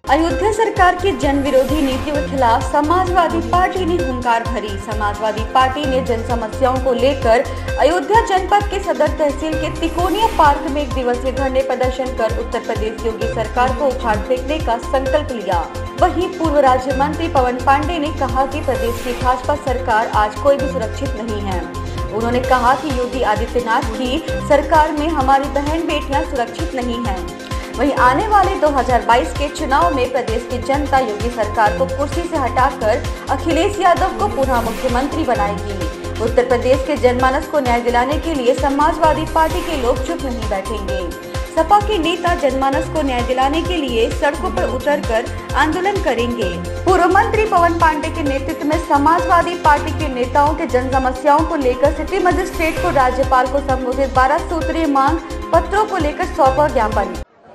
अयोध्या सरकार की जन विरोधी नीतियों के खिलाफ समाजवादी पार्टी ने हुंकार भरी। समाजवादी पार्टी ने जन समस्याओं को लेकर अयोध्या जनपद के सदर तहसील के तिकोनिया पार्क में 1 दिवसीय धरने प्रदर्शन कर उत्तर प्रदेश योगी सरकार को उखाड़ फेंकने का संकल्प लिया। वहीं पूर्व राज्य मंत्री पवन पांडे ने कहा कि प्रदेश की भाजपा सरकार आज कोई भी सुरक्षित नहीं है। उन्होंने कहा कि योगी आदित्यनाथ की सरकार में हमारी बहन बेटियां सुरक्षित नहीं हैं। वहीं आने वाले 2022 के चुनाव में प्रदेश की जनता योगी सरकार को कुर्सी से हटाकर अखिलेश यादव को पुनः मुख्यमंत्री बनाएगी। उत्तर प्रदेश के जनमानस को न्याय दिलाने के लिए समाजवादी पार्टी के लोग चुप नहीं बैठेंगे। सपा के नेता जनमानस को न्याय दिलाने के लिए सड़कों पर उतरकर आंदोलन करेंगे। पूर्व मंत्री पवन पांडे के नेतृत्व में समाजवादी पार्टी के नेताओं के जन समस्याओं को लेकर सिटी मजिस्ट्रेट को राज्यपाल को संबोधित 12 सूत्रीय मांग पत्रों को लेकर सौंपा ज्ञापन।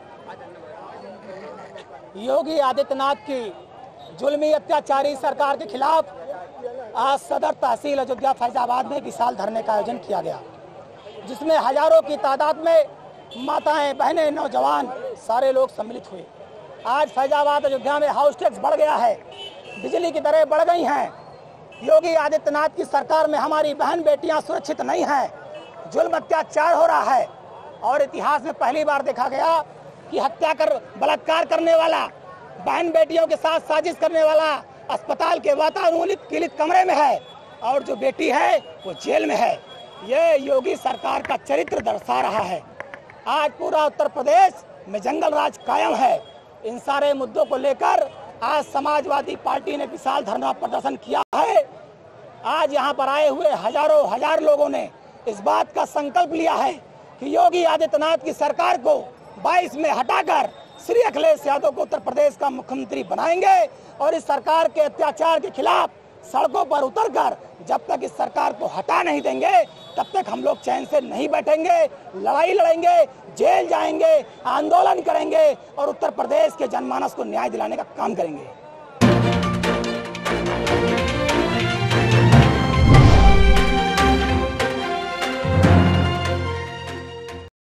योगी आदित्यनाथ की जुल्मी अत्याचारी सरकार के खिलाफ आज सदर तहसील अयोध्या फैजाबाद में विशाल धरने का आयोजन किया गया, जिसमें हजारों की तादाद में माताएं, बहनें, नौजवान सारे लोग सम्मिलित हुए। आज फैजाबाद अयोध्या में हाउस टैक्स बढ़ गया है, बिजली की दरें बढ़ गई हैं। योगी आदित्यनाथ की सरकार में हमारी बहन बेटियां सुरक्षित नहीं हैं, जुल्म अत्याचार हो रहा है। और इतिहास में पहली बार देखा गया कि बलात्कार करने वाला, बहन बेटियों के साथ साजिश करने वाला अस्पताल के वातानुकूलित कमरे में है और जो बेटी है वो जेल में है। ये योगी सरकार का चरित्र दर्शा रहा है। आज पूरा उत्तर प्रदेश में जंगल राज कायम है। इन सारे मुद्दों को लेकर आज समाजवादी पार्टी ने विशाल धरना प्रदर्शन किया है। आज यहाँ पर आए हुए हजार लोगों ने इस बात का संकल्प लिया है कि योगी आदित्यनाथ की सरकार को 22 में हटाकर श्री अखिलेश यादव को उत्तर प्रदेश का मुख्यमंत्री बनाएंगे और इस सरकार के अत्याचार के खिलाफ सड़कों पर उतरकर जब तक इस सरकार को हटा नहीं देंगे तब तक हम लोग चैन से नहीं बैठेंगे। लड़ाई लड़ेंगे, जेल जाएंगे, आंदोलन करेंगे और उत्तर प्रदेश के जनमानस को न्याय दिलाने का काम करेंगे।